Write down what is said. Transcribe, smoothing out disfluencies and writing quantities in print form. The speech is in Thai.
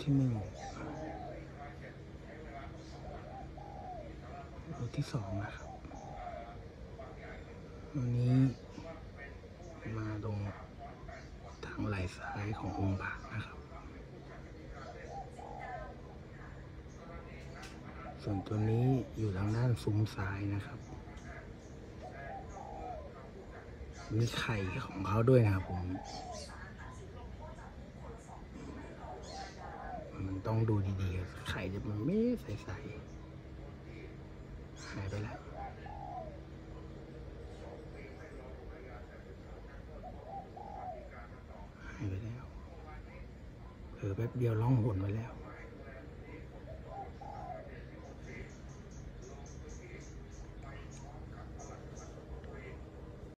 ที่1รูที่2นะครับวันนี้มาตรงทางไหล่ซ้ายขององค์พระนะครับส่วนตัวนี้อยู่ทางด้านซุ้มซ้ายนะครับมีไข่ของเขาด้วยนะครับผมมันต้องดูดีๆไข่จะมันไม่ใสๆหายไปแล้วหายไปแล้วแป๊บเดียวล่องหนไปแล้ว